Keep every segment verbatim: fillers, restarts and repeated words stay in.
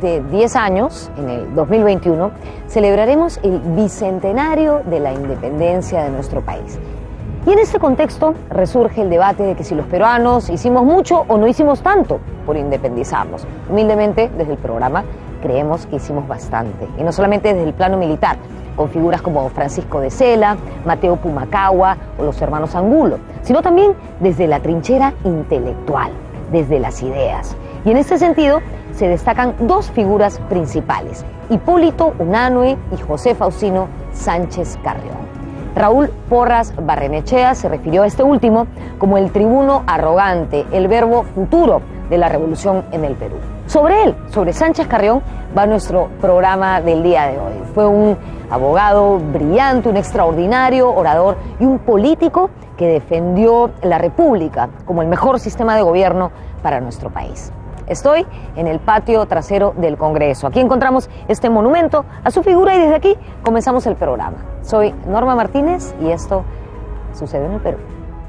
de diez años, en el dos mil veintiuno, celebraremos el bicentenario de la independencia de nuestro país. Y en este contexto resurge el debate de que si los peruanos hicimos mucho o no hicimos tanto por independizarnos. Humildemente, desde el programa, creemos que hicimos bastante, y no solamente desde el plano militar, con figuras como Francisco de Sela, Mateo Pumacahua o los hermanos Angulo, sino también desde la trinchera intelectual, desde las ideas. Y en este sentido se destacan dos figuras principales, Hipólito Unanue y José Faustino Sánchez Carrión. Raúl Porras Barrenechea se refirió a este último como el tribuno arrogante, el verbo futuro de la revolución en el Perú. Sobre él, sobre Sánchez Carrión, va nuestro programa del día de hoy. Fue un abogado brillante, un extraordinario orador y un político que defendió la República como el mejor sistema de gobierno para nuestro país. Estoy en el patio trasero del Congreso. Aquí encontramos este monumento a su figura y desde aquí comenzamos el programa. Soy Norma Martínez y esto sucede en el Perú.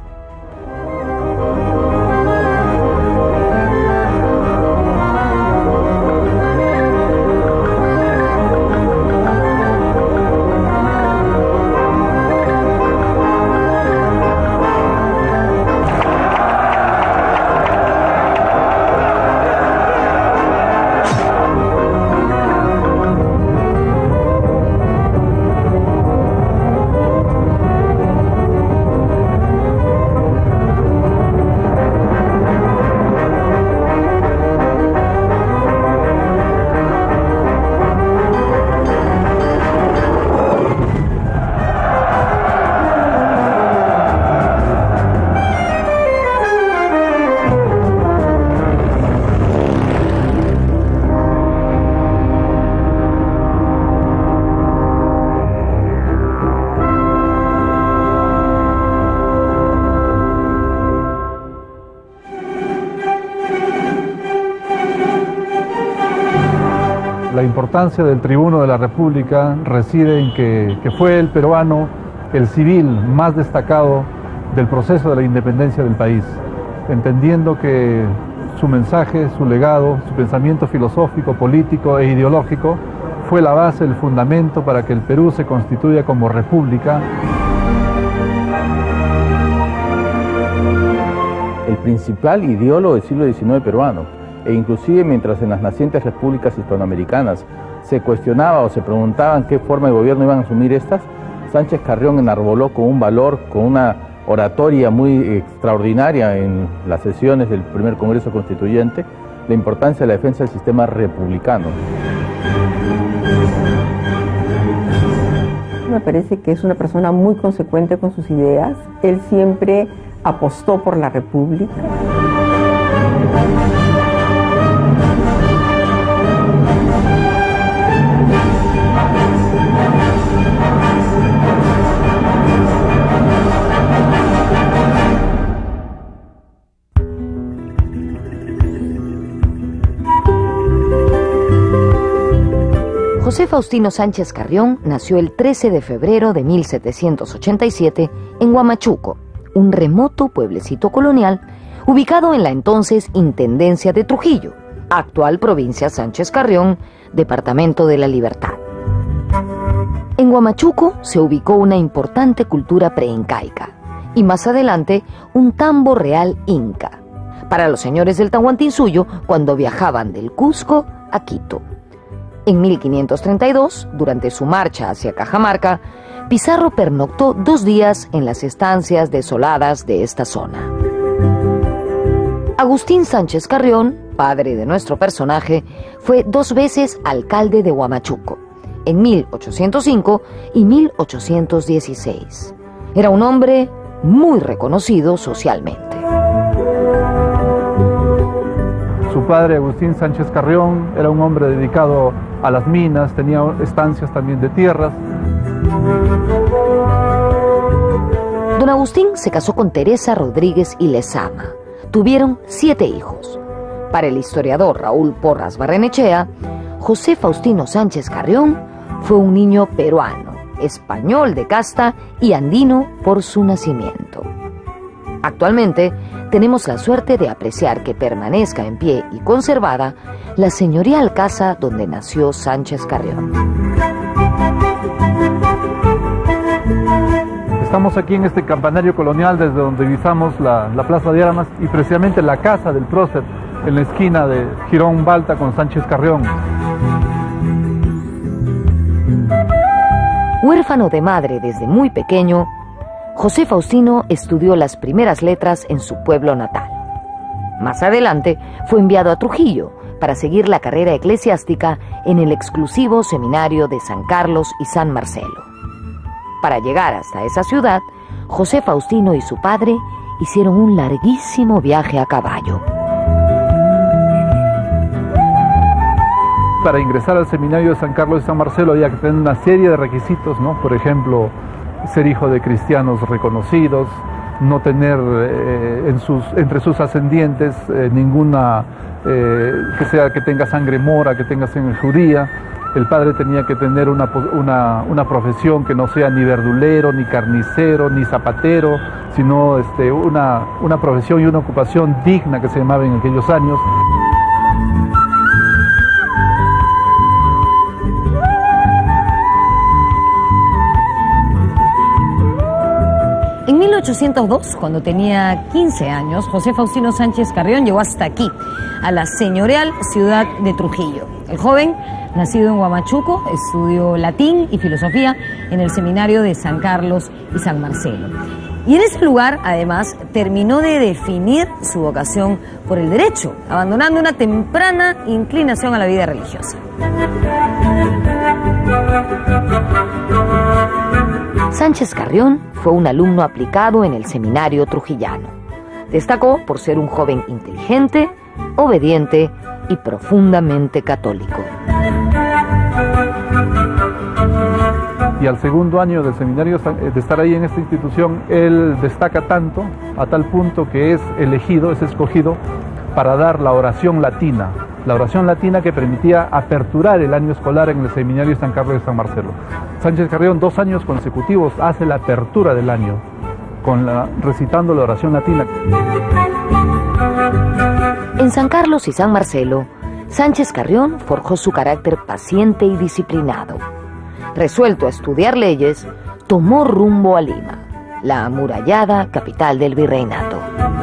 La importancia del tribuno de la República reside en que, que fue el peruano el civil más destacado del proceso de la independencia del país, entendiendo que su mensaje, su legado, su pensamiento filosófico, político e ideológico fue la base, el fundamento para que el Perú se constituya como república. El principal ideólogo del siglo diecinueve peruano, e inclusive mientras en las nacientes repúblicas hispanoamericanas se cuestionaba o se preguntaban qué forma de gobierno iban a asumir estas, Sánchez Carrión enarboló con un valor, con una oratoria muy extraordinaria en las sesiones del primer Congreso Constituyente, la importancia de la defensa del sistema republicano. Me parece que es una persona muy consecuente con sus ideas. Él siempre apostó por la República. José Faustino Sánchez Carrión nació el trece de febrero de mil setecientos ochenta y siete en Huamachuco, un remoto pueblecito colonial ubicado en la entonces Intendencia de Trujillo, actual provincia Sánchez Carrión, Departamento de la Libertad. En Huamachuco se ubicó una importante cultura preincaica y más adelante un tambo real inca, para los señores del Tahuantinsuyo cuando viajaban del Cusco a Quito. En mil quinientos treinta y dos, durante su marcha hacia Cajamarca, Pizarro pernoctó dos días en las estancias desoladas de esta zona. Agustín Sánchez Carrión, padre de nuestro personaje, fue dos veces alcalde de Huamachuco, en mil ochocientos cinco y mil ochocientos dieciséis. Era un hombre muy reconocido socialmente. Su padre, Agustín Sánchez Carrión, era un hombre dedicado a las minas, tenía estancias también de tierras. Don Agustín se casó con Teresa Rodríguez y Lezama. Tuvieron siete hijos. Para el historiador Raúl Porras Barrenechea, José Faustino Sánchez Carrión fue un niño peruano, español de casta y andino por su nacimiento. Actualmente tenemos la suerte de apreciar que permanezca en pie y conservada la señorial casa donde nació Sánchez Carrión. Estamos aquí en este campanario colonial desde donde visamos la, la Plaza de Armas y precisamente la casa del prócer en la esquina de Girón Balta con Sánchez Carrión. Huérfano de madre desde muy pequeño, José Faustino estudió las primeras letras en su pueblo natal. Más adelante fue enviado a Trujillo para seguir la carrera eclesiástica en el exclusivo seminario de San Carlos y San Marcelo. Para llegar hasta esa ciudad, José Faustino y su padre hicieron un larguísimo viaje a caballo. Para ingresar al seminario de San Carlos y San Marcelo había que tener una serie de requisitos, ¿no? Por ejemplo, ser hijo de cristianos reconocidos, no tener eh, en sus, entre sus ascendientes eh, ninguna eh, que sea que tenga sangre mora, que tenga sangre judía. El padre tenía que tener una, una, una profesión que no sea ni verdulero, ni carnicero, ni zapatero, sino este, una, una profesión y una ocupación digna que se llamaba en aquellos años. En mil ochocientos dos, cuando tenía quince años, José Faustino Sánchez Carrión llegó hasta aquí, a la señorial ciudad de Trujillo. El joven, nacido en Huamachuco, estudió latín y filosofía en el seminario de San Carlos y San Marcelo. Y en ese lugar, además, terminó de definir su vocación por el derecho, abandonando una temprana inclinación a la vida religiosa. Sánchez Carrión fue un alumno aplicado en el seminario trujillano. Destacó por ser un joven inteligente, obediente y profundamente católico. Y al segundo año del seminario, de estar ahí en esta institución, él destaca tanto, a tal punto que es elegido, es escogido para dar la oración latina. La oración latina que permitía aperturar el año escolar en el seminario de San Carlos de San Marcelo. Sánchez Carrión, dos años consecutivos, hace la apertura del año, con la, recitando la oración latina. En San Carlos y San Marcelo, Sánchez Carrión forjó su carácter paciente y disciplinado. Resuelto a estudiar leyes, tomó rumbo a Lima, la amurallada capital del virreinato.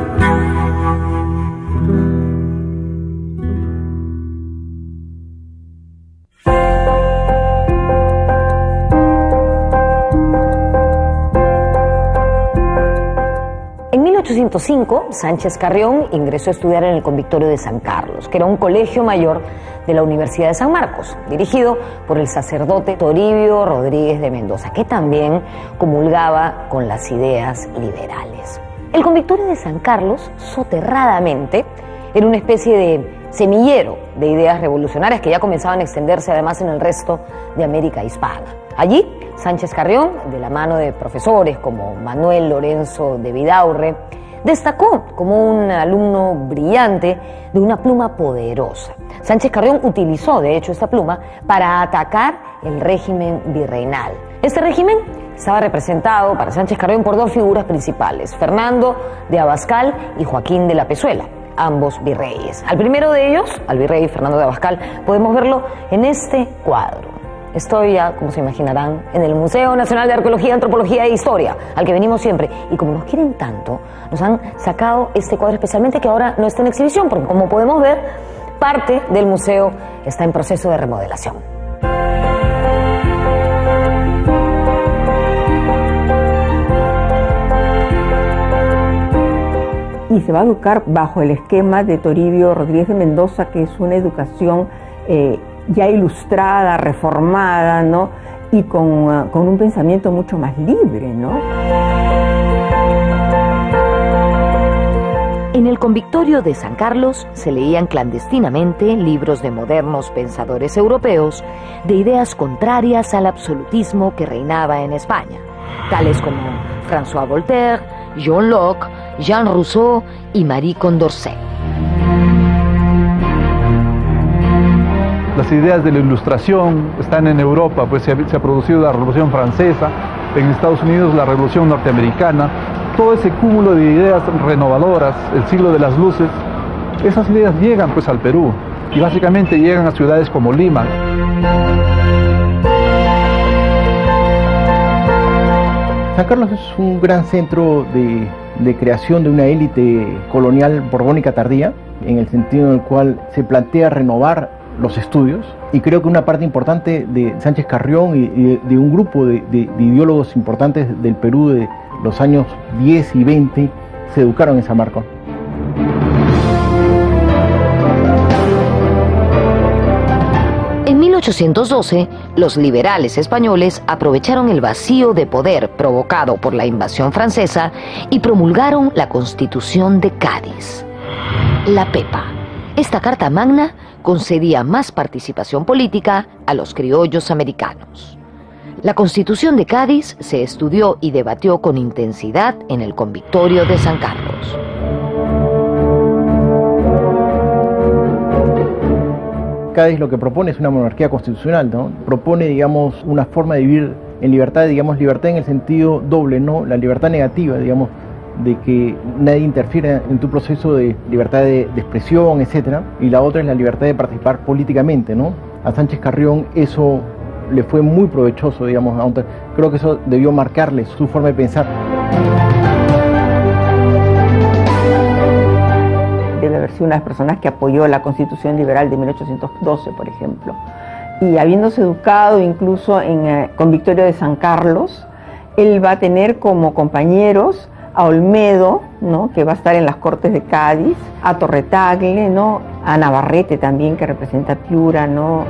En mil ochocientos cinco, Sánchez Carrión ingresó a estudiar en el Convictorio de San Carlos, que era un colegio mayor de la Universidad de San Marcos, dirigido por el sacerdote Toribio Rodríguez de Mendoza, que también comulgaba con las ideas liberales. El Convictorio de San Carlos, soterradamente, era una especie de semillero de ideas revolucionarias que ya comenzaban a extenderse además en el resto de América hispana. Allí, Sánchez Carrión, de la mano de profesores como Manuel Lorenzo de Vidaurre, destacó como un alumno brillante de una pluma poderosa. Sánchez Carrión utilizó, de hecho, esta pluma para atacar el régimen virreinal. Este régimen estaba representado para Sánchez Carrión por dos figuras principales, Fernando de Abascal y Joaquín de la Pezuela, ambos virreyes. Al primero de ellos, al virrey Fernando de Abascal, podemos verlo en este cuadro. Estoy ya, como se imaginarán, en el Museo Nacional de Arqueología, Antropología e Historia, al que venimos siempre. Y como nos quieren tanto, nos han sacado este cuadro especialmente que ahora no está en exhibición, porque como podemos ver, parte del museo está en proceso de remodelación. Y se va a educar bajo el esquema de Toribio Rodríguez de Mendoza, que es una educación eh, ya ilustrada, reformada, ¿no? Y con, uh, con un pensamiento mucho más libre, ¿no? En el Convictorio de San Carlos se leían clandestinamente libros de modernos pensadores europeos de ideas contrarias al absolutismo que reinaba en España, tales como François Voltaire, John Locke, Jean Rousseau y Marie Condorcet. Las ideas de la Ilustración están en Europa, pues se ha, se ha producido la Revolución Francesa, en Estados Unidos la Revolución Norteamericana. todo ese cúmulo de ideas renovadoras, el siglo de las luces, esas ideas llegan pues al Perú y básicamente llegan a ciudades como Lima. San Carlos es un gran centro de, de creación de una élite colonial borbónica tardía, en el sentido en el cual se plantea renovar los estudios, y creo que una parte importante de Sánchez Carrión y, y de un grupo de, de, de ideólogos importantes del Perú de los años diez y veinte se educaron en San Marcos. En mil ochocientos doce, los liberales españoles aprovecharon el vacío de poder provocado por la invasión francesa y promulgaron la Constitución de Cádiz, la Pepa. Esta carta magna concedía más participación política a los criollos americanos. La Constitución de Cádiz se estudió y debatió con intensidad en el Convictorio de San Carlos. Cádiz lo que propone es una monarquía constitucional, ¿no? Propone, digamos, una forma de vivir en libertad, digamos, libertad en el sentido doble, ¿no? La libertad negativa, digamos, de que nadie interfiera en tu proceso de libertad de, de expresión, etcétera, y la otra es la libertad de participar políticamente, ¿no? A Sánchez Carrión eso le fue muy provechoso, digamos, aunque creo que eso debió marcarle su forma de pensar. Debe haber sido una de las personas que apoyó la Constitución Liberal de mil ochocientos doce, por ejemplo. Y habiéndose educado incluso en el Convictorio de San Carlos, él va a tener como compañeros a Olmedo, ¿no?, que va a estar en las Cortes de Cádiz, a Torretagle, ¿no?, a Navarrete también, que representa Piura, ¿no?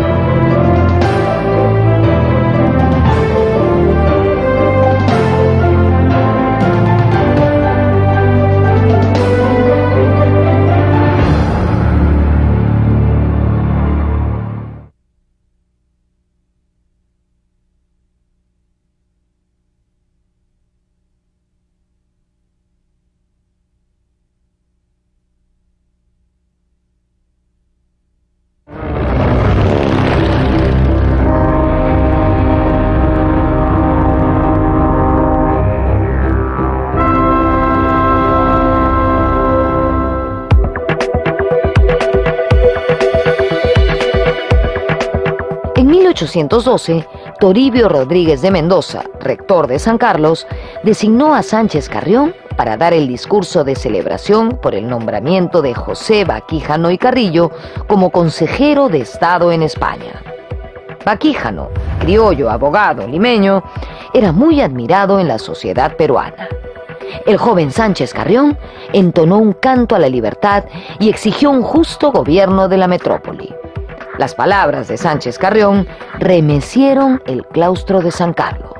En mil ochocientos doce, Toribio Rodríguez de Mendoza, rector de San Carlos, designó a Sánchez Carrión para dar el discurso de celebración por el nombramiento de José Baquíjano y Carrillo como consejero de Estado en España. Baquíjano, criollo, abogado, limeño, era muy admirado en la sociedad peruana. El joven Sánchez Carrión entonó un canto a la libertad y exigió un justo gobierno de la metrópoli. Las palabras de Sánchez Carrión remecieron el claustro de San Carlos.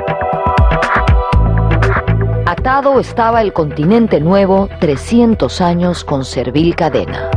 Atado estaba el continente nuevo trescientos años con servil cadena.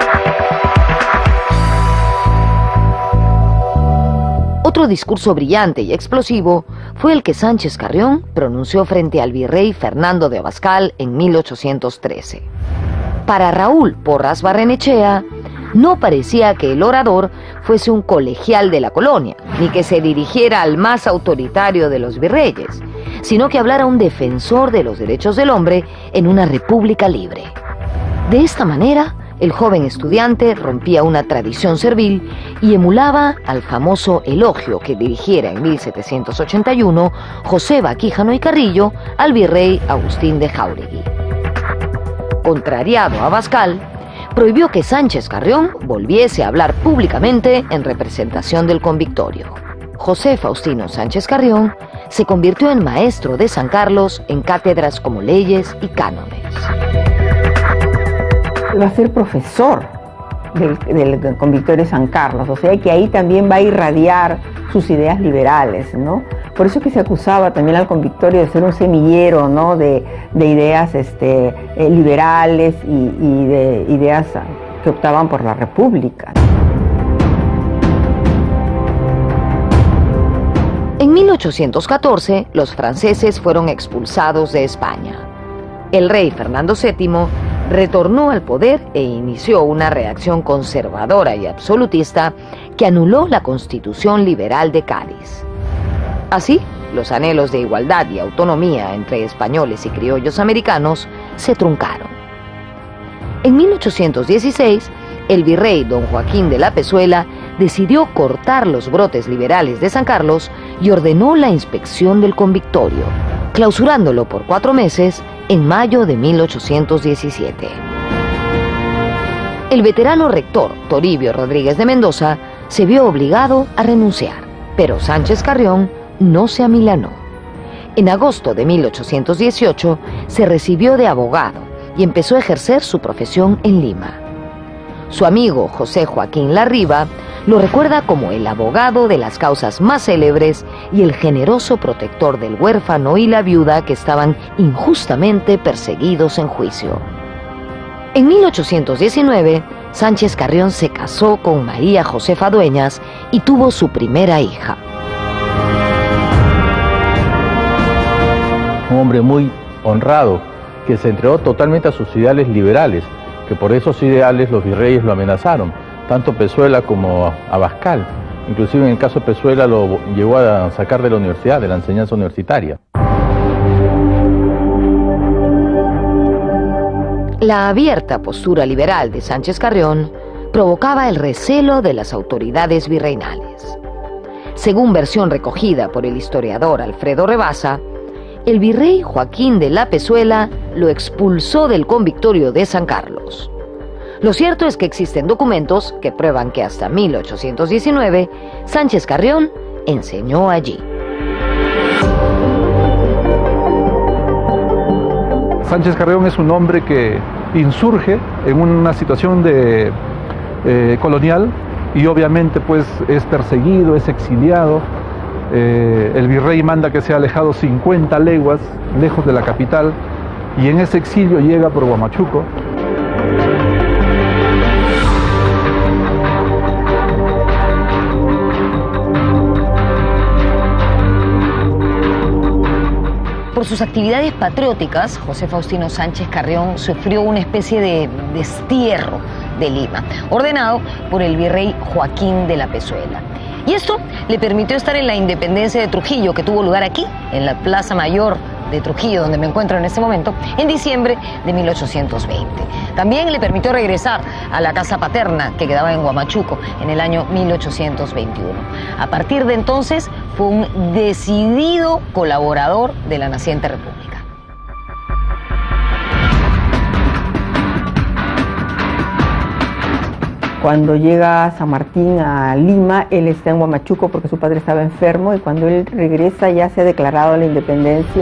Otro discurso brillante y explosivo fue el que Sánchez Carrión pronunció frente al virrey Fernando de Abascal en mil ochocientos trece. Para Raúl Porras Barrenechea, no parecía que el orador fuese un colegial de la colonia, ni que se dirigiera al más autoritario de los virreyes, sino que hablara un defensor de los derechos del hombre en una república libre. De esta manera, el joven estudiante rompía una tradición servil y emulaba al famoso elogio que dirigiera en mil setecientos ochenta y uno José Baquíjano y Carrillo al virrey Agustín de Jáuregui. Contrariado a Abascal, prohibió que Sánchez Carrión volviese a hablar públicamente en representación del Convictorio. José Faustino Sánchez Carrión se convirtió en maestro de San Carlos en cátedras como leyes y cánones. Va a ser profesor del, del Convictorio de San Carlos, o sea que ahí también va a irradiar sus ideas liberales, ¿no? Por eso es que se acusaba también al Convictorio de ser un semillero, ¿no?, de, de ideas este, eh, liberales y, y de ideas que optaban por la República. En mil ochocientos catorce, los franceses fueron expulsados de España. El rey Fernando séptimo retornó al poder e inició una reacción conservadora y absolutista que anuló la Constitución Liberal de Cádiz. Así, los anhelos de igualdad y autonomía entre españoles y criollos americanos se truncaron. En mil ochocientos dieciséis, el virrey don Joaquín de la Pezuela decidió cortar los brotes liberales de San Carlos y ordenó la inspección del convictorio, clausurándolo por cuatro meses en mayo de mil ochocientos diecisiete. El veterano rector Toribio Rodríguez de Mendoza se vio obligado a renunciar, pero Sánchez Carrión no se amilanó. En agosto de mil ochocientos dieciocho se recibió de abogado y empezó a ejercer su profesión en Lima. Su amigo José Joaquín Larriba lo recuerda como el abogado de las causas más célebres y el generoso protector del huérfano y la viuda que estaban injustamente perseguidos en juicio. En mil ochocientos diecinueve, Sánchez Carrión se casó con María Josefa Dueñas y tuvo su primera hija. Un hombre muy honrado, que se entregó totalmente a sus ideales liberales, que por esos ideales los virreyes lo amenazaron, tanto Pezuela como Abascal. Inclusive en el caso de Pezuela lo llegó a sacar de la universidad, de la enseñanza universitaria. La abierta postura liberal de Sánchez Carrión provocaba el recelo de las autoridades virreinales. Según versión recogida por el historiador Alfredo Rebasa, el virrey Joaquín de la Pezuela lo expulsó del convictorio de San Carlos. Lo cierto es que existen documentos que prueban que hasta mil ochocientos diecinueve Sánchez Carrión enseñó allí. Sánchez Carrión es un hombre que insurge en una situación de, eh, colonial y obviamente pues es perseguido, es exiliado. Eh, el virrey manda que sea alejado cincuenta leguas lejos de la capital y en ese exilio llega por Huamachuco. Por sus actividades patrióticas, José Faustino Sánchez Carrión sufrió una especie de destierro de Lima, ordenado por el virrey Joaquín de la Pezuela. Y esto le permitió estar en la independencia de Trujillo, que tuvo lugar aquí, en la Plaza Mayor de Trujillo, donde me encuentro en este momento, en diciembre de mil ochocientos veinte. También le permitió regresar a la casa paterna, que quedaba en Huamachuco, en el año mil ochocientos veintiuno. A partir de entonces, fue un decidido colaborador de la naciente república. Cuando llega San Martín a Lima, él está en Huamachuco porque su padre estaba enfermo, y cuando él regresa ya se ha declarado la independencia.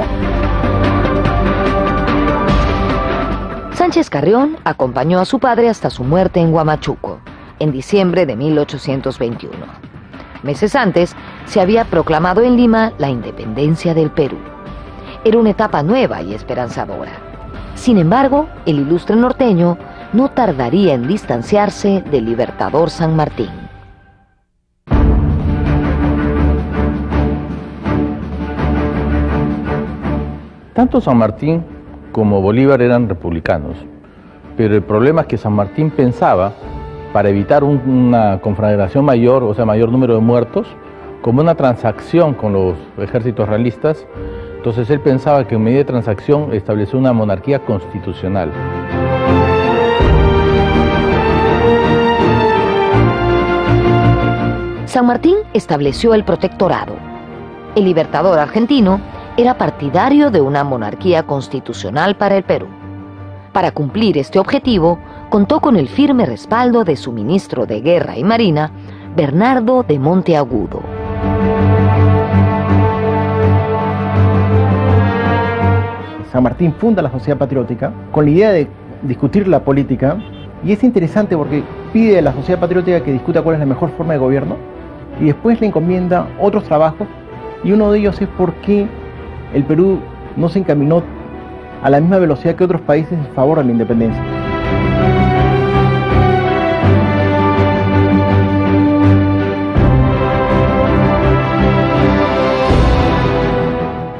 Sánchez Carrión acompañó a su padre hasta su muerte en Huamachuco, en diciembre de mil ochocientos veintiuno. Meses antes, se había proclamado en Lima la independencia del Perú. Era una etapa nueva y esperanzadora. Sin embargo, el ilustre norteño no tardaría en distanciarse del libertador San Martín. Tanto San Martín como Bolívar eran republicanos, pero el problema es que San Martín pensaba, para evitar un, una conflagración mayor, o sea, mayor número de muertos, como una transacción con los ejércitos realistas. Entonces él pensaba que en medida de transacción estableció una monarquía constitucional. San Martín estableció el protectorado. El libertador argentino era partidario de una monarquía constitucional para el Perú. Para cumplir este objetivo, contó con el firme respaldo de su ministro de Guerra y Marina, Bernardo de Monteagudo. San Martín funda la Sociedad Patriótica con la idea de discutir la política, y es interesante porque pide a la Sociedad Patriótica que discuta cuál es la mejor forma de gobierno, y después le encomienda otros trabajos, y uno de ellos es por qué el Perú no se encaminó a la misma velocidad que otros países en favor de la independencia.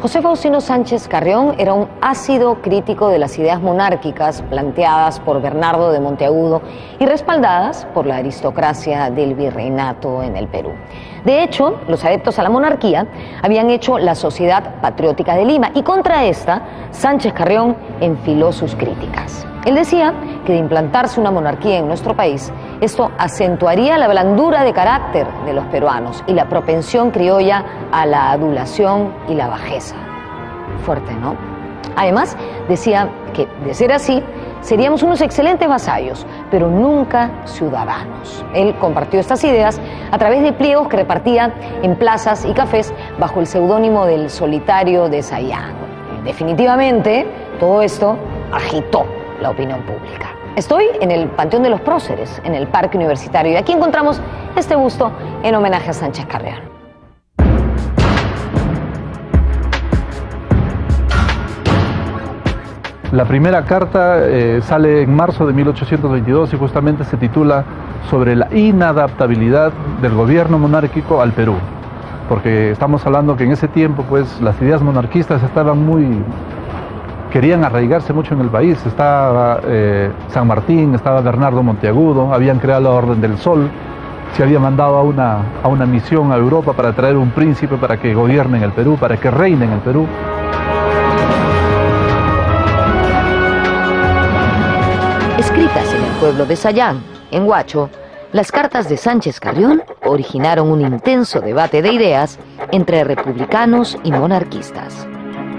José Faustino Sánchez Carrión era un ácido crítico de las ideas monárquicas planteadas por Bernardo de Monteagudo y respaldadas por la aristocracia del virreinato en el Perú. De hecho, los adeptos a la monarquía habían hecho la Sociedad Patriótica de Lima y contra esta, Sánchez Carrión enfiló sus críticas. Él decía que de implantarse una monarquía en nuestro país, esto acentuaría la blandura de carácter de los peruanos y la propensión criolla a la adulación y la bajeza. Fuerte, ¿no? Además, decía que, de ser así, seríamos unos excelentes vasallos, pero nunca ciudadanos. Él compartió estas ideas a través de pliegos que repartía en plazas y cafés bajo el seudónimo del Solitario de Sayán. Definitivamente, todo esto agitó la opinión pública. Estoy en el Panteón de los Próceres, en el Parque Universitario, y aquí encontramos este busto en homenaje a Sánchez Carrión. La primera carta eh, sale en marzo de mil ochocientos veintidós y justamente se titula sobre la inadaptabilidad del gobierno monárquico al Perú, porque estamos hablando que en ese tiempo pues las ideas monarquistas estaban muy... querían arraigarse mucho en el país. Estaba eh, San Martín, estaba Bernardo Monteagudo, habían creado la Orden del Sol, se había mandado a una, a una misión a Europa para traer un príncipe para que gobierne en el Perú, para que reine en el Perú. Escritas en el pueblo de Sayán, en Huacho, las cartas de Sánchez Carrión originaron un intenso debate de ideas entre republicanos y monarquistas.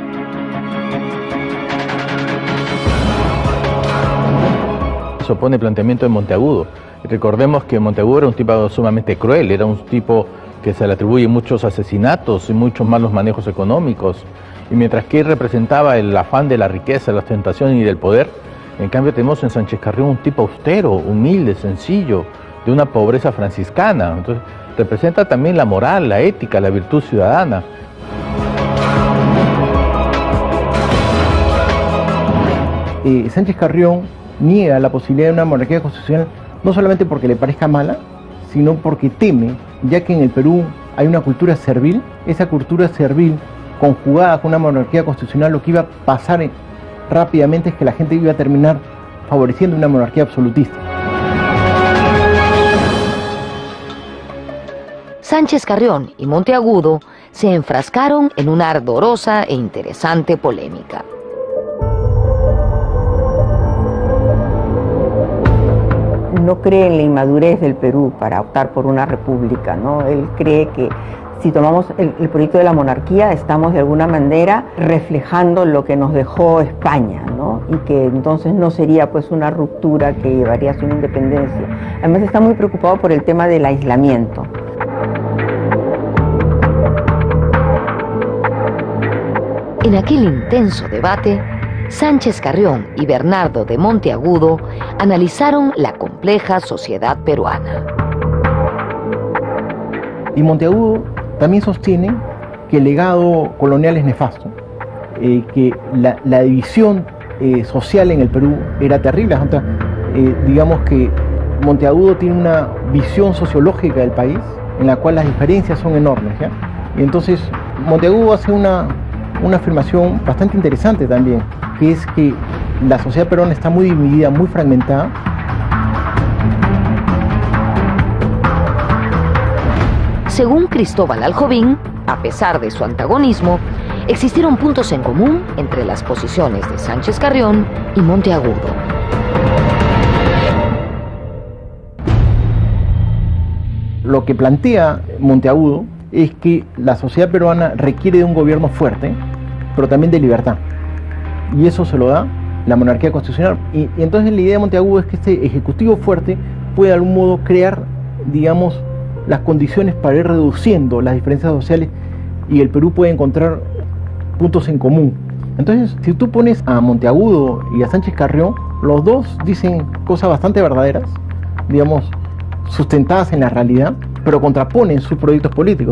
Se opone el planteamiento de Monteagudo. Recordemos que Monteagudo era un tipo sumamente cruel, era un tipo que se le atribuye muchos asesinatos y muchos malos manejos económicos, y mientras que él representaba el afán de la riqueza, la ostentación y del poder, en cambio tenemos en Sánchez Carrión un tipo austero, humilde, sencillo, de una pobreza franciscana. Entonces representa también la moral, la ética, la virtud ciudadana. Eh, Sánchez Carrión niega la posibilidad de una monarquía constitucional no solamente porque le parezca mala, sino porque teme, ya que en el Perú hay una cultura servil. Esa cultura servil conjugada con una monarquía constitucional, lo que iba a pasar en, rápidamente es que la gente iba a terminar favoreciendo una monarquía absolutista. Sánchez Carrión y Monteagudo se enfrascaron en una ardorosa e interesante polémica. No cree en la inmadurez del Perú para optar por una república, ¿no? Él cree que si tomamos el, el proyecto de la monarquía, estamos de alguna manera reflejando lo que nos dejó España, ¿no? Y que entonces no sería pues una ruptura que llevaría a una independencia. Además está muy preocupado por el tema del aislamiento. En aquel intenso debate, Sánchez Carrión y Bernardo de Monteagudo analizaron la compleja sociedad peruana. Y Monteagudo también sostiene que el legado colonial es nefasto, eh, que la, la división eh, social en el Perú era terrible. Entonces, eh, digamos que Monteagudo tiene una visión sociológica del país en la cual las diferencias son enormes, ¿ya? Y entonces Monteagudo hace una, una afirmación bastante interesante también, que es que la sociedad peruana está muy dividida, muy fragmentada. Según Cristóbal Aljovín, a pesar de su antagonismo, existieron puntos en común entre las posiciones de Sánchez Carrión y Monteagudo. Lo que plantea Monteagudo es que la sociedad peruana requiere de un gobierno fuerte, pero también de libertad. Y eso se lo da la monarquía constitucional. Y, y entonces la idea de Monteagudo es que este ejecutivo fuerte puede de algún modo crear, digamos, las condiciones para ir reduciendo las diferencias sociales y el Perú puede encontrar puntos en común. Entonces, si tú pones a Monteagudo y a Sánchez Carrión, los dos dicen cosas bastante verdaderas, digamos, sustentadas en la realidad, pero contraponen sus proyectos políticos.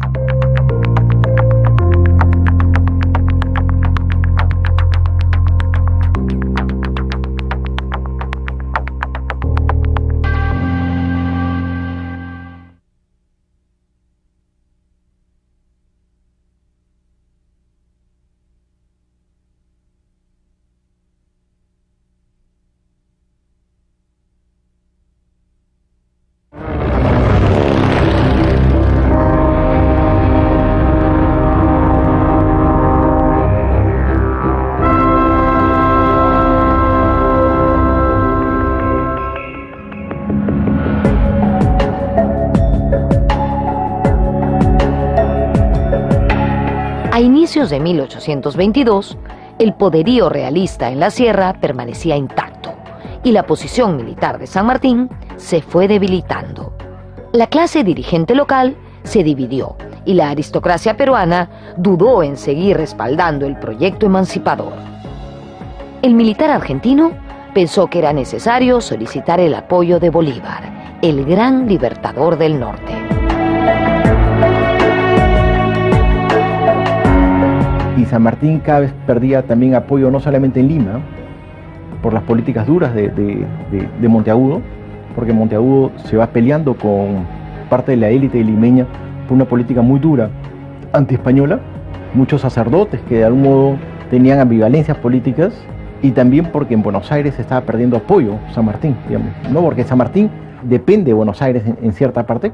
inicios de mil ochocientos veintidós, el poderío realista en la sierra permanecía intacto y la posición militar de San Martín se fue debilitando. La clase dirigente local se dividió y la aristocracia peruana dudó en seguir respaldando el proyecto emancipador. El militar argentino pensó que era necesario solicitar el apoyo de Bolívar, el gran libertador del norte. Y San Martín cada vez perdía también apoyo no solamente en Lima, por las políticas duras de, de, de, de Monteagudo, porque Monteagudo se va peleando con parte de la élite limeña por una política muy dura anti-española, muchos sacerdotes que de algún modo tenían ambivalencias políticas, y también porque en Buenos Aires se estaba perdiendo apoyo San Martín, digamos, ¿no? Porque San Martín depende de Buenos Aires en, en cierta parte.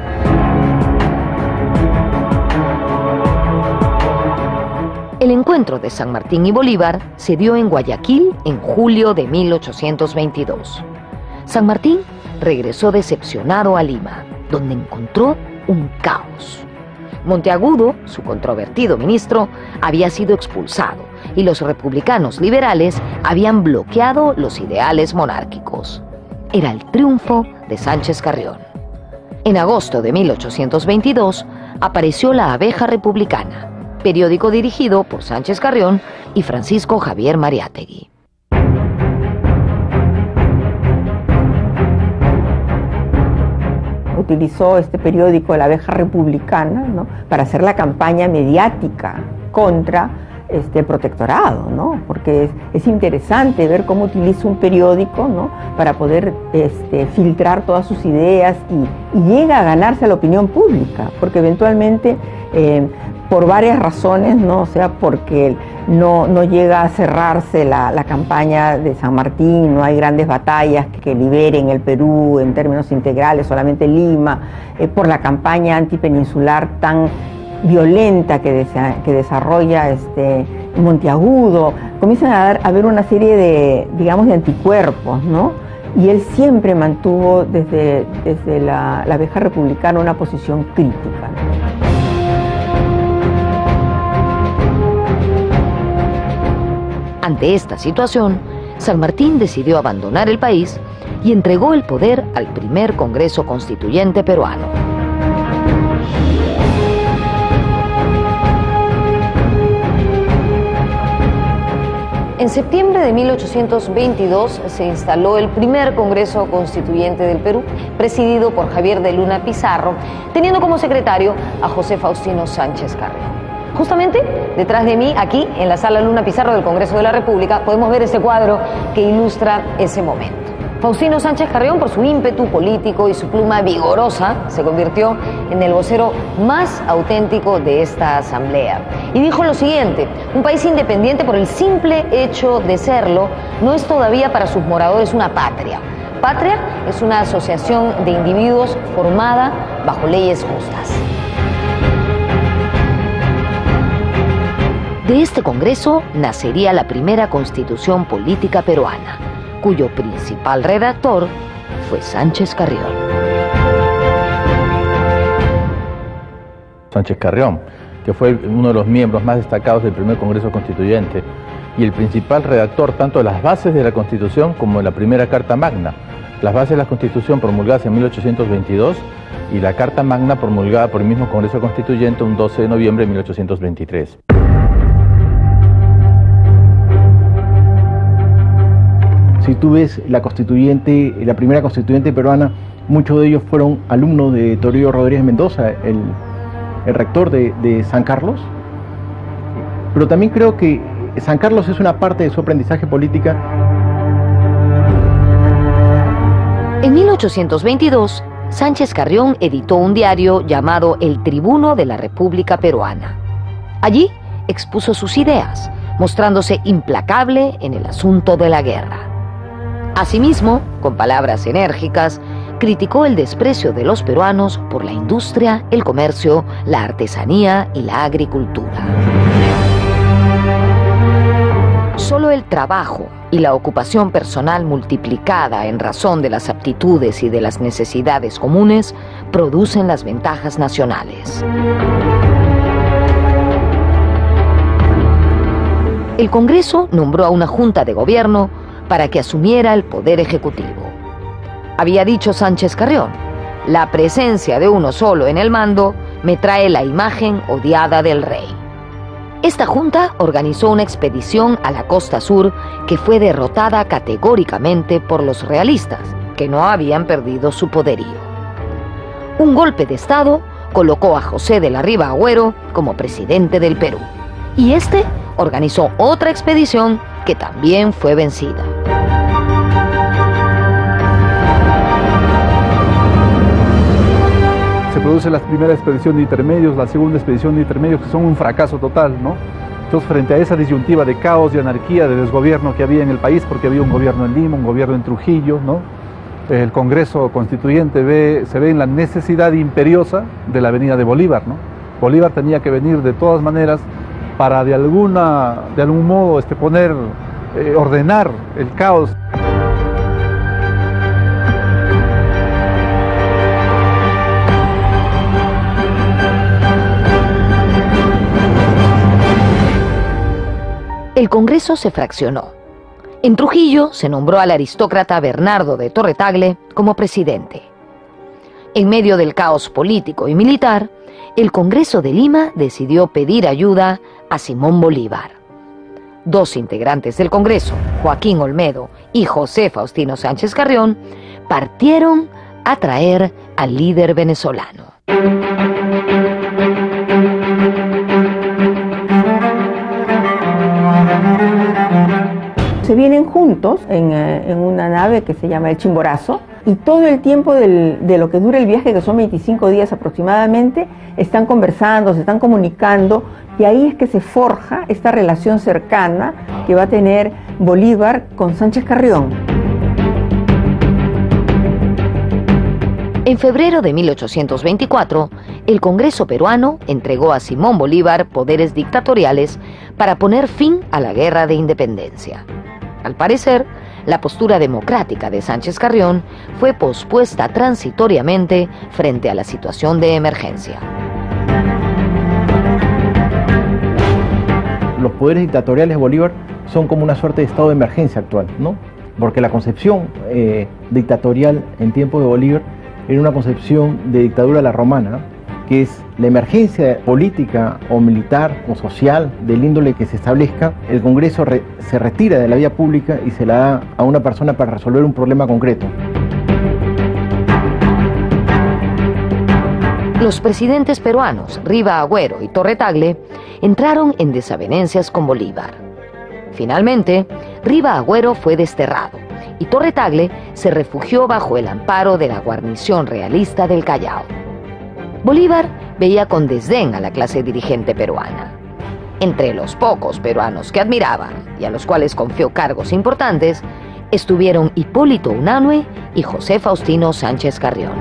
El encuentro de San Martín y Bolívar se dio en Guayaquil en julio de mil ochocientos veintidós. San Martín regresó decepcionado a Lima, donde encontró un caos. Monteagudo, su controvertido ministro, había sido expulsado y los republicanos liberales habían bloqueado los ideales monárquicos. Era el triunfo de Sánchez Carrión. En agosto de mil ochocientos veintidós apareció La Abeja Republicana, periódico dirigido por Sánchez Carrión y Francisco Javier Mariátegui. Utilizó este periódico, La Abeja Republicana, ¿no?, para hacer la campaña mediática contra este protectorado, ¿no? Porque es, es interesante ver cómo utiliza un periódico, ¿no?, para poder este, filtrar todas sus ideas y, y llega a ganarse a la opinión pública, porque eventualmente, eh, por varias razones, ¿no?, o sea, porque no, no llega a cerrarse la, la campaña de San Martín, no hay grandes batallas que, que liberen el Perú en términos integrales, solamente Lima, eh, por la campaña antipeninsular tan violenta que, desa, que desarrolla este Monteagudo, comienzan a, dar, a ver una serie de, digamos, de anticuerpos, ¿no? Y él siempre mantuvo desde, desde la, la Abeja Republicana una posición crítica, ¿no? Ante esta situación, San Martín decidió abandonar el país y entregó el poder al primer Congreso Constituyente peruano. En septiembre de mil ochocientos veintidós se instaló el primer Congreso Constituyente del Perú, presidido por Javier de Luna Pizarro, teniendo como secretario a José Faustino Sánchez Carrión. Justamente detrás de mí, aquí en la sala Luna Pizarro del Congreso de la República, podemos ver este cuadro que ilustra ese momento. Faustino Sánchez Carrión, por su ímpetu político y su pluma vigorosa, se convirtió en el vocero más auténtico de esta asamblea. Y dijo lo siguiente: un país independiente, por el simple hecho de serlo, no es todavía para sus moradores una patria. Patria es una asociación de individuos formada bajo leyes justas. De este Congreso nacería la primera Constitución política peruana, cuyo principal redactor fue Sánchez Carrión. Sánchez Carrión, que fue uno de los miembros más destacados del primer Congreso Constituyente y el principal redactor tanto de las bases de la Constitución como de la primera Carta Magna. Las bases de la Constitución promulgadas en mil ochocientos veintidós y la Carta Magna promulgada por el mismo Congreso Constituyente un doce de noviembre de mil ochocientos veintitrés. Si tú ves la constituyente, la primera constituyente peruana, muchos de ellos fueron alumnos de Toribio Rodríguez Mendoza, el, el rector de, de San Carlos. Pero también creo que San Carlos es una parte de su aprendizaje política. En mil ochocientos veintidós, Sánchez Carrión editó un diario llamado El Tribuno de la República Peruana. Allí expuso sus ideas, mostrándose implacable en el asunto de la guerra. Asimismo, con palabras enérgicas, criticó el desprecio de los peruanos por la industria, el comercio, la artesanía y la agricultura. Solo el trabajo y la ocupación personal multiplicada en razón de las aptitudes y de las necesidades comunes producen las ventajas nacionales. el Congreso nombró a una junta de gobierno para que asumiera el poder ejecutivo. Había dicho Sánchez Carrión: la presencia de uno solo en el mando me trae la imagen odiada del rey. Esta junta organizó una expedición a la costa sur que fue derrotada categóricamente por los realistas, que no habían perdido su poderío. Un golpe de Estado colocó a José de la Riva Agüero como presidente del Perú, y este organizó otra expedición que también fue vencida. Se produce la primera expedición de intermedios, la segunda expedición de intermedios, que son un fracaso total, ¿no? Entonces, frente a esa disyuntiva de caos, de anarquía, de desgobierno que había en el país, porque había un gobierno en Lima, un gobierno en Trujillo, ¿no? El Congreso Constituyente ve, se ve en la necesidad imperiosa de la venida de Bolívar, ¿no? Bolívar tenía que venir de todas maneras para de alguna, de algún modo este, poner, eh, ordenar el caos. El Congreso se fraccionó. En Trujillo se nombró al aristócrata Bernardo de Torre Tagle como presidente. En medio del caos político y militar, el Congreso de Lima decidió pedir ayuda a Simón Bolívar. Dos integrantes del Congreso, Joaquín Olmedo y José Faustino Sánchez Carrión, partieron a traer al líder venezolano. Se vienen juntos en, en una nave que se llama el Chimborazo, y todo el tiempo del, de lo que dura el viaje, que son veinticinco días aproximadamente, están conversando, se están comunicando, y ahí es que se forja esta relación cercana que va a tener Bolívar con Sánchez Carrión. En febrero de mil ochocientos veinticuatro, el Congreso peruano entregó a Simón Bolívar poderes dictatoriales para poner fin a la Guerra de Independencia. Al parecer, la postura democrática de Sánchez Carrión fue pospuesta transitoriamente frente a la situación de emergencia. Los poderes dictatoriales de Bolívar son como una suerte de estado de emergencia actual, ¿no? Porque la concepción eh, dictatorial en tiempos de Bolívar era una concepción de dictadura a la romana, que es la emergencia política o militar o social del índole que se establezca. El Congreso re, se retira de la vía pública y se la da a una persona para resolver un problema concreto. Los presidentes peruanos Riva Agüero y Torre Tagle entraron en desavenencias con Bolívar. Finalmente, Riva Agüero fue desterrado y Torre Tagle se refugió bajo el amparo de la guarnición realista del Callao. Bolívar veía con desdén a la clase dirigente peruana. Entre los pocos peruanos que admiraba y a los cuales confió cargos importantes, estuvieron Hipólito Unanue y José Faustino Sánchez Carrión.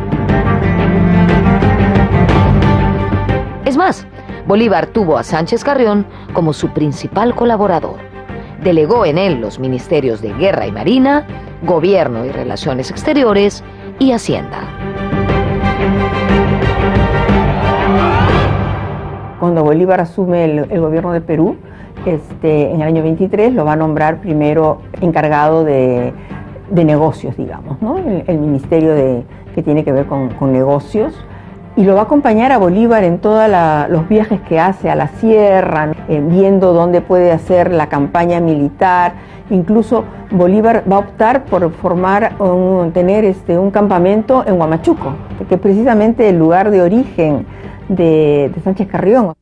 Es más, Bolívar tuvo a Sánchez Carrión como su principal colaborador. Delegó en él los ministerios de Guerra y Marina, Gobierno y Relaciones Exteriores y Hacienda. Cuando Bolívar asume el, el gobierno de Perú, este, en el año veintitrés lo va a nombrar primero encargado de, de negocios, digamos, ¿no? El, el ministerio de, que tiene que ver con, con negocios, y lo va a acompañar a Bolívar en todos los viajes que hace a la sierra, eh, viendo dónde puede hacer la campaña militar. Incluso Bolívar va a optar por formar, un, tener este, un campamento en Huamachuco, que es precisamente el lugar de origen de, de Sánchez Carrión.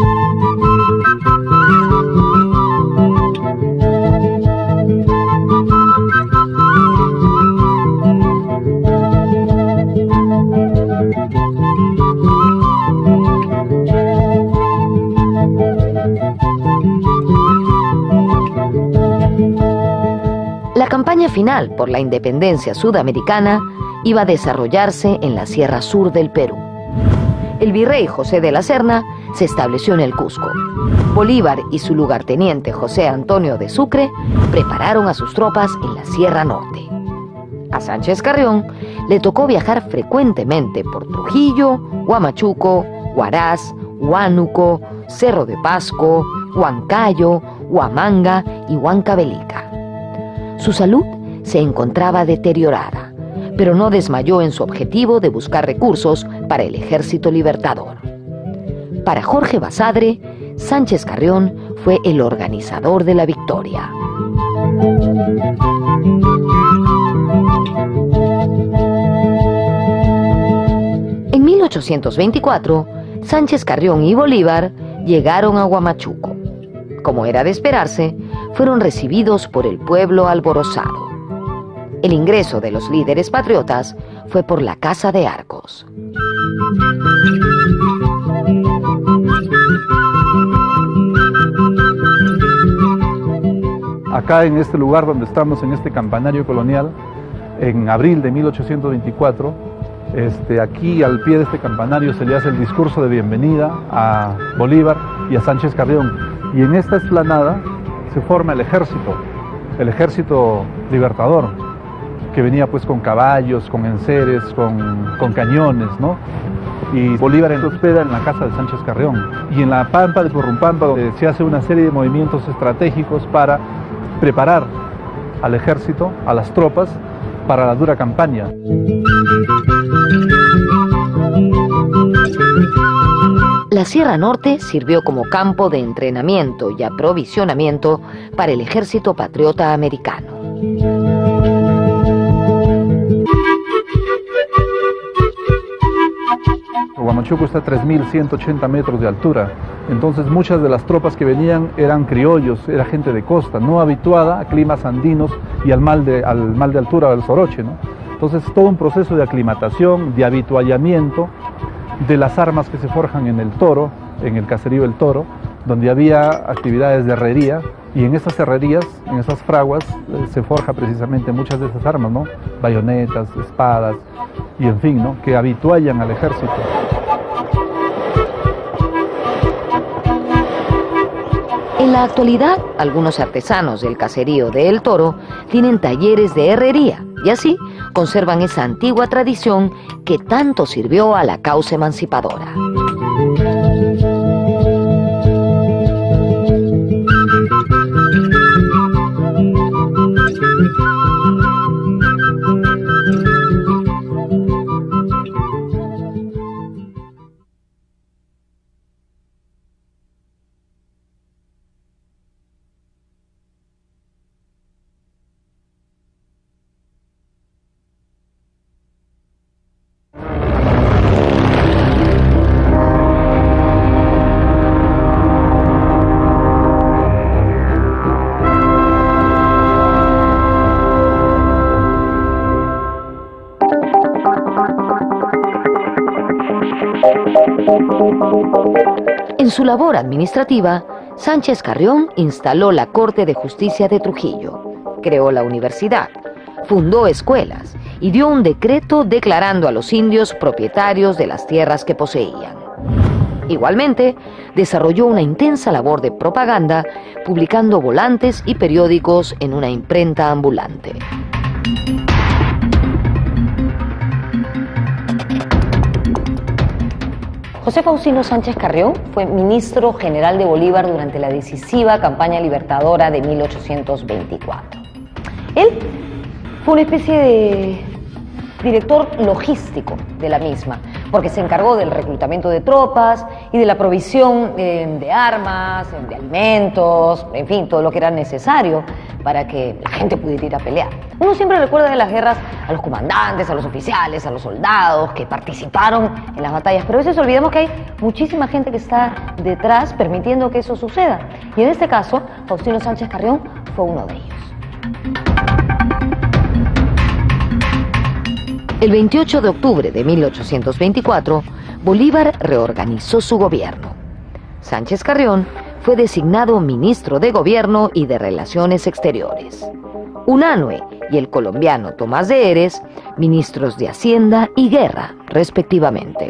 La campaña final por la independencia sudamericana iba a desarrollarse en la Sierra Sur del Perú. El virrey José de la Serna se estableció en el Cusco. Bolívar y su lugarteniente José Antonio de Sucre prepararon a sus tropas en la Sierra Norte. A Sánchez Carrión le tocó viajar frecuentemente por Trujillo, Huamachuco, Huaraz, Huánuco, Cerro de Pasco, Huancayo, Huamanga y Huancavelica. Su salud se encontraba deteriorada, pero no desmayó en su objetivo de buscar recursos para el Ejército Libertador. Para Jorge Basadre, Sánchez Carrión fue el organizador de la victoria. En mil ochocientos veinticuatro, Sánchez Carrión y Bolívar llegaron a Huamachuco. Como era de esperarse, fueron recibidos por el pueblo alborozado. El ingreso de los líderes patriotas fue por la Casa de Arcos. Acá en este lugar donde estamos, en este campanario colonial, en abril de mil ochocientos veinticuatro, este, aquí al pie de este campanario se le hace el discurso de bienvenida a Bolívar y a Sánchez Carrión. Y en esta explanada se forma el ejército, el ejército libertador, que venía pues con caballos, con enseres, con, con cañones, ¿no? Y Bolívar se hospeda en la casa de Sánchez Carrión. Y en la pampa de Porrumpampa, donde se hace una serie de movimientos estratégicos para preparar al ejército, a las tropas, para la dura campaña. La Sierra Norte sirvió como campo de entrenamiento y aprovisionamiento para el ejército patriota americano. Huamachuco está a tres mil ciento ochenta metros de altura, entonces muchas de las tropas que venían eran criollos, era gente de costa, no habituada a climas andinos y al mal de, al mal de altura del soroche, ¿no? Entonces todo un proceso de aclimatación, de habituallamiento de las armas que se forjan en el Toro, en el caserío El Toro, donde había actividades de herrería, y en esas herrerías, en esas fraguas, eh, se forja precisamente muchas de esas armas, ¿no? Bayonetas, espadas, y en fin, ¿no? Que habituallan al ejército. En la actualidad, algunos artesanos del caserío de El Toro tienen talleres de herrería y así conservan esa antigua tradición que tanto sirvió a la causa emancipadora. En su labor administrativa, Sánchez Carrión instaló la Corte de Justicia de Trujillo, creó la universidad, fundó escuelas y dio un decreto declarando a los indios propietarios de las tierras que poseían. Igualmente, desarrolló una intensa labor de propaganda, publicando volantes y periódicos en una imprenta ambulante. José Faustino Sánchez Carrión fue ministro general de Bolívar durante la decisiva campaña libertadora de mil ochocientos veinticuatro. Él fue una especie de director logístico de la misma, porque se encargó del reclutamiento de tropas y de la provisión eh, de armas, de alimentos, en fin, todo lo que era necesario para que la gente pudiera ir a pelear. Uno siempre recuerda de las guerras a los comandantes, a los oficiales, a los soldados que participaron en las batallas, pero a veces olvidamos que hay muchísima gente que está detrás permitiendo que eso suceda. Y en este caso, Faustino Sánchez Carrión fue uno de ellos. El veintiocho de octubre de mil ochocientos veinticuatro, Bolívar reorganizó su gobierno. Sánchez Carrión fue designado ministro de Gobierno y de Relaciones Exteriores. Unanue y el colombiano Tomás de Heres, ministros de Hacienda y Guerra, respectivamente.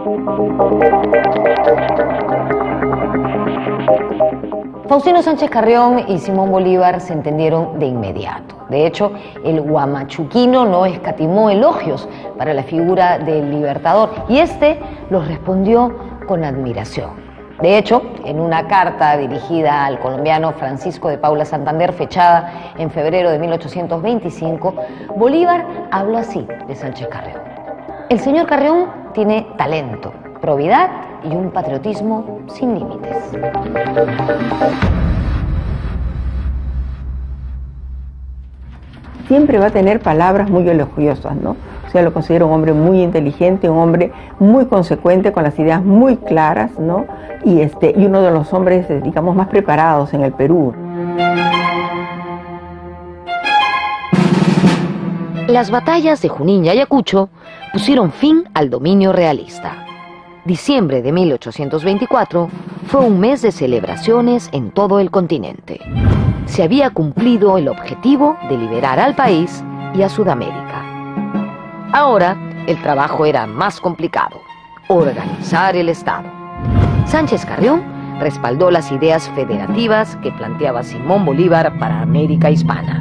Faustino Sánchez Carrión y Simón Bolívar se entendieron de inmediato. De hecho, el huamachuquino no escatimó elogios para la figura del libertador y este los respondió con admiración. De hecho, en una carta dirigida al colombiano Francisco de Paula Santander, fechada en febrero de mil ochocientos veinticinco, Bolívar habla así de Sánchez Carrión: el señor Carrión tiene talento, probidad y un patriotismo sin límites. Siempre va a tener palabras muy elogiosas, ¿no? O sea, lo considero un hombre muy inteligente, un hombre muy consecuente, con las ideas muy claras, ¿no? Y, este, y uno de los hombres, digamos, más preparados en el Perú. Las batallas de Junín y Ayacucho pusieron fin al dominio realista. Diciembre de mil ochocientos veinticuatro fue un mes de celebraciones en todo el continente. Se había cumplido el objetivo de liberar al país y a Sudamérica. Ahora, el trabajo era más complicado: organizar el Estado. Sánchez Carrión respaldó las ideas federativas que planteaba Simón Bolívar para América Hispana.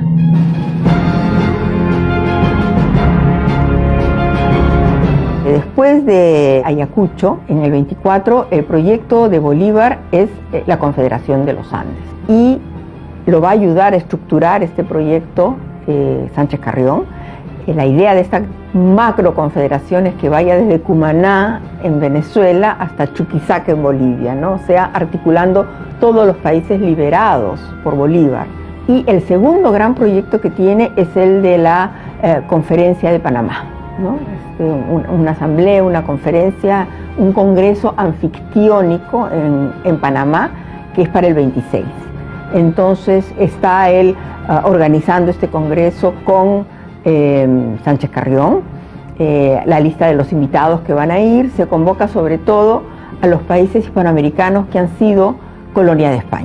Después de Ayacucho, en el veinticuatro, el proyecto de Bolívar es la Confederación de los Andes. Y lo va a ayudar a estructurar este proyecto eh, Sánchez Carrión. Eh, la idea de esta macro confederación es que vaya desde Cumaná, en Venezuela, hasta Chuquisaca, en Bolivia, ¿no? O sea, articulando todos los países liberados por Bolívar. Y el segundo gran proyecto que tiene es el de la eh, Conferencia de Panamá, ¿no? Este, un, una asamblea, una conferencia, un congreso anfictiónico en, en Panamá, que es para el veintiséis. Entonces está él uh, organizando este congreso con eh, Sánchez Carrión. Eh, la lista de los invitados que van a ir se convoca sobre todo a los países hispanoamericanos que han sido colonia de España.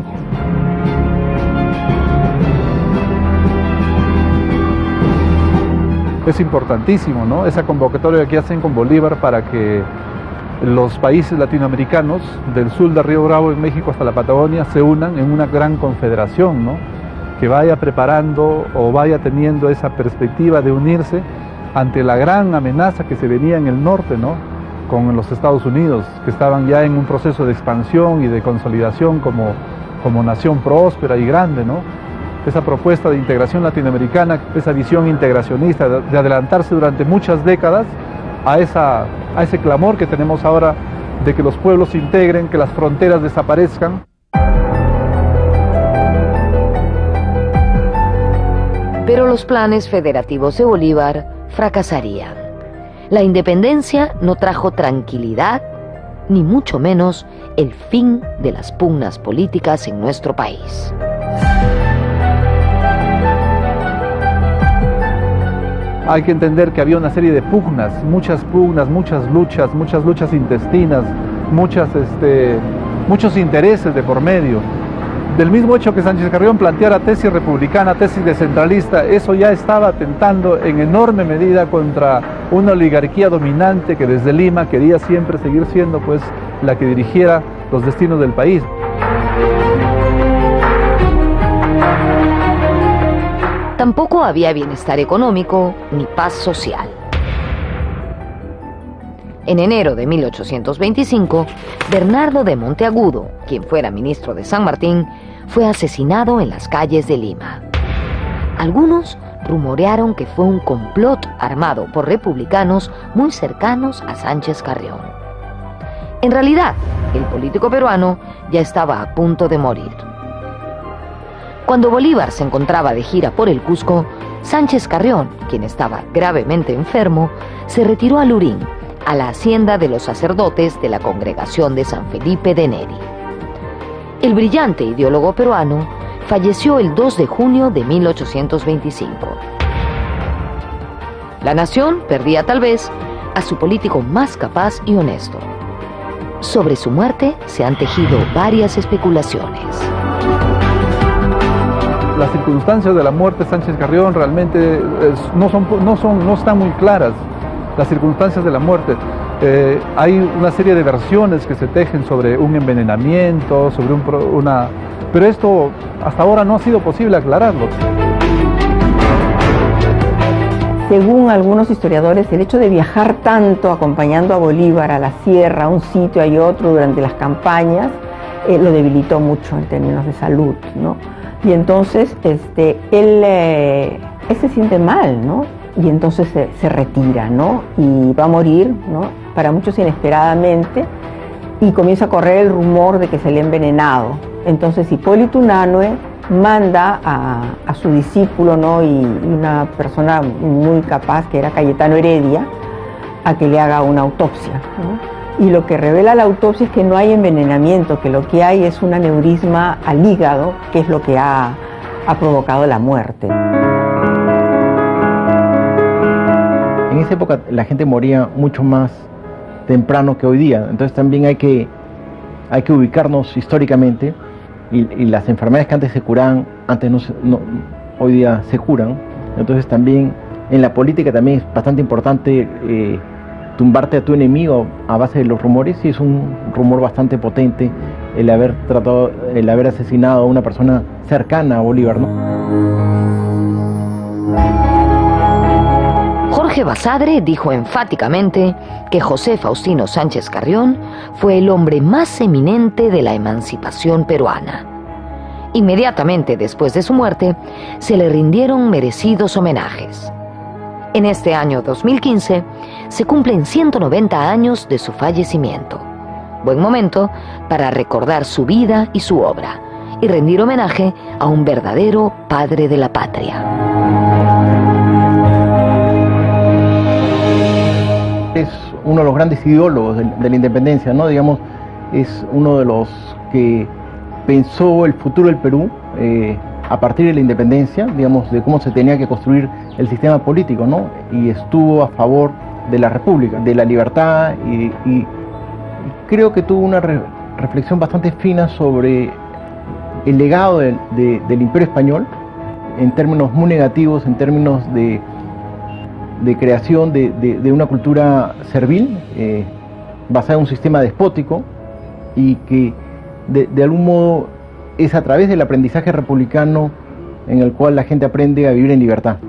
Es importantísimo, ¿no?, esa convocatoria que hacen con Bolívar para que los países latinoamericanos, del sur de Río Bravo en México hasta la Patagonia, se unan en una gran confederación, ¿no?, que vaya preparando o vaya teniendo esa perspectiva de unirse ante la gran amenaza que se venía en el norte, ¿no?, con los Estados Unidos, que estaban ya en un proceso de expansión y de consolidación como, como nación próspera y grande, ¿no? Esa propuesta de integración latinoamericana, esa visión integracionista, de, de adelantarse durante muchas décadas a, esa, a ese clamor que tenemos ahora de que los pueblos se integren, que las fronteras desaparezcan. Pero los planes federativos de Bolívar fracasarían. La independencia no trajo tranquilidad, ni mucho menos el fin de las pugnas políticas en nuestro país. Hay que entender que había una serie de pugnas, muchas pugnas, muchas luchas, muchas luchas intestinas, muchas, este, muchos intereses de por medio. Del mismo hecho que Sánchez Carrión planteara tesis republicana, tesis descentralista, eso ya estaba atentando en enorme medida contra una oligarquía dominante que desde Lima quería siempre seguir siendo, pues, la que dirigiera los destinos del país. Tampoco había bienestar económico ni paz social. En enero de mil ochocientos veinticinco, Bernardo de Monteagudo, quien fuera ministro de San Martín, fue asesinado en las calles de Lima. Algunos rumorearon que fue un complot armado por republicanos muy cercanos a Sánchez Carrión. En realidad, el político peruano ya estaba a punto de morir. Cuando Bolívar se encontraba de gira por el Cusco, Sánchez Carrión, quien estaba gravemente enfermo, se retiró a Lurín, a la hacienda de los sacerdotes de la congregación de San Felipe de Neri. El brillante ideólogo peruano falleció el dos de junio de mil ochocientos veinticinco. La nación perdía tal vez a su político más capaz y honesto. Sobre su muerte se han tejido varias especulaciones. Las circunstancias de la muerte de Sánchez Carrión realmente no, son, no, son, no están muy claras. Las circunstancias de la muerte. Eh, hay una serie de versiones que se tejen sobre un envenenamiento, sobre un, una... pero esto hasta ahora no ha sido posible aclararlo. Según algunos historiadores, el hecho de viajar tanto acompañando a Bolívar a la sierra, a un sitio y otro durante las campañas, eh, lo debilitó mucho en términos de salud, ¿no? Y entonces este, él, eh, él se siente mal, ¿no? Y entonces se, se retira, ¿no? Y va a morir, ¿no? Para muchos inesperadamente, y comienza a correr el rumor de que se le ha envenenado. Entonces Hipólito Unanue manda a, a su discípulo, ¿no? Y una persona muy capaz, que era Cayetano Heredia, a que le haga una autopsia, ¿no? Y lo que revela la autopsia es que no hay envenenamiento, que lo que hay es un aneurisma al hígado, que es lo que ha, ha provocado la muerte. En esa época la gente moría mucho más temprano que hoy día, entonces también hay que, hay que ubicarnos históricamente, y, y las enfermedades que antes se curaban, antes no, se, no hoy día se curan. Entonces también en la política también es bastante importante eh, tumbarte a tu enemigo a base de los rumores, y es un rumor bastante potente el haber tratado, el haber asesinado a una persona cercana a Bolívar, ¿no? Jorge Basadre dijo enfáticamente que José Faustino Sánchez Carrión fue el hombre más eminente de la emancipación peruana. Inmediatamente después de su muerte, se le rindieron merecidos homenajes. En este año dos mil quince, se cumplen ciento noventa años de su fallecimiento. Buen momento para recordar su vida y su obra, y rendir homenaje a un verdadero padre de la patria. Es uno de los grandes ideólogos de, de la independencia, ¿no? Digamos, es uno de los que pensó el futuro del Perú eh, a partir de la independencia, digamos, de cómo se tenía que construir el sistema político, ¿no? Y estuvo a favor de la república, de la libertad, y, y, y creo que tuvo una re, reflexión bastante fina sobre el legado de, de, del Imperio Español, en términos muy negativos, en términos de de creación de, de, de una cultura servil, eh, basada en un sistema despótico, y que de, de algún modo es a través del aprendizaje republicano en el cual la gente aprende a vivir en libertad.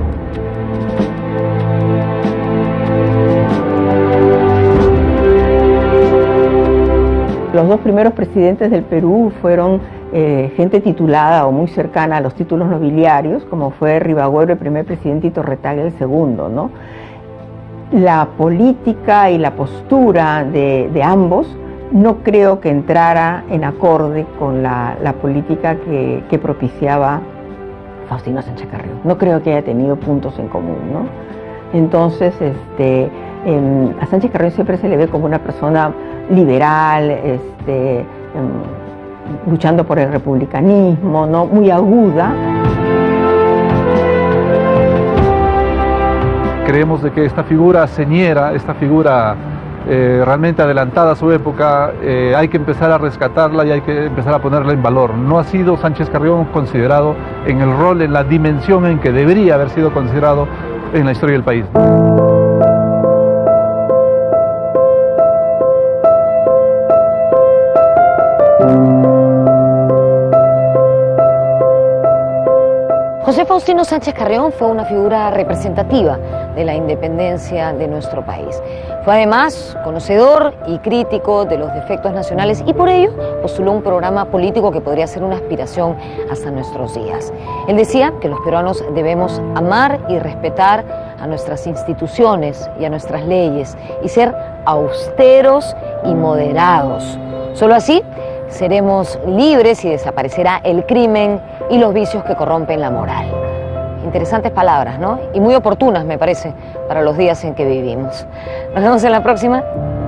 Los dos primeros presidentes del Perú fueron eh, gente titulada o muy cercana a los títulos nobiliarios, como fue Ribagüero el primer presidente y Torretagle el segundo, ¿no? La política y la postura de, de ambos no creo que entrara en acorde con la, la política que, que propiciaba Faustino Sánchez Carrión. No creo que haya tenido puntos en común, ¿no? Entonces, este, eh, a Sánchez Carrión siempre se le ve como una persona liberal, este, eh, luchando por el republicanismo, ¿no? Muy aguda. Creemos de que esta figura señera, esta figura eh, realmente adelantada a su época, eh, hay que empezar a rescatarla y hay que empezar a ponerla en valor. No ha sido Sánchez Carrión considerado en el rol, en la dimensión en que debería haber sido considerado en la historia del país. José Faustino Sánchez Carrión fue una figura representativa de la independencia de nuestro país. Fue además conocedor y crítico de los defectos nacionales, y por ello postuló un programa político que podría ser una aspiración hasta nuestros días. Él decía que los peruanos debemos amar y respetar a nuestras instituciones y a nuestras leyes, y ser austeros y moderados. Solo así seremos libres y desaparecerá el crimen y los vicios que corrompen la moral. Interesantes palabras, ¿no? Y muy oportunas, me parece, para los días en que vivimos. Nos vemos en la próxima.